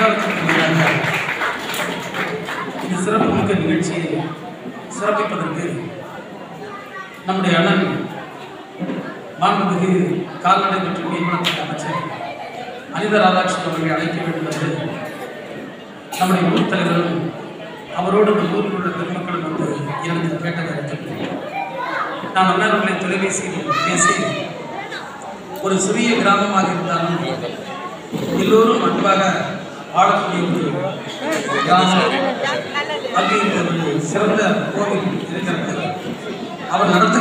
கொண்டாடத்திற்காக இந்த சிறப்புமிக்க நிகழ்ச்சியை சிறப்பிப்பதற்கு நம்முடைய அண்ணன் மாண்புமிகு கால்நடை மற்றும் மீன்வளத்துறை அமைச்சர் அனிதா ராதாகிருஷ்ணன் அவர்களை அழைக்க வேண்டும் என்று நம்முடைய ஊர் தலைவர்களும் அவரோடு இந்த ஊரில் உள்ள பெருமக்களும் வந்து எனக்கு கேட்ட கருத்து நான் அண்ணாவர்களை தொலைபேசியில் பேசி ஒரு சிறிய கிராமமாக இருந்தாலும் எல்லோரும் அன்பாக வாழக்கூடிய ஒரு கிராமம் அங்கே ஒரு சிறந்த கோவில் இருக்கிறது அவர் நடத்த